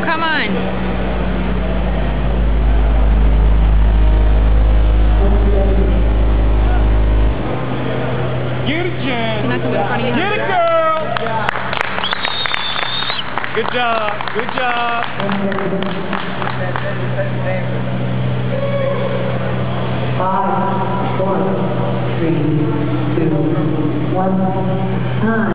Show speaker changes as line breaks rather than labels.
Come on.
Get it, Jen.
Get
it, girl. Good job. Good job.
5, 4, 3, 2, 1.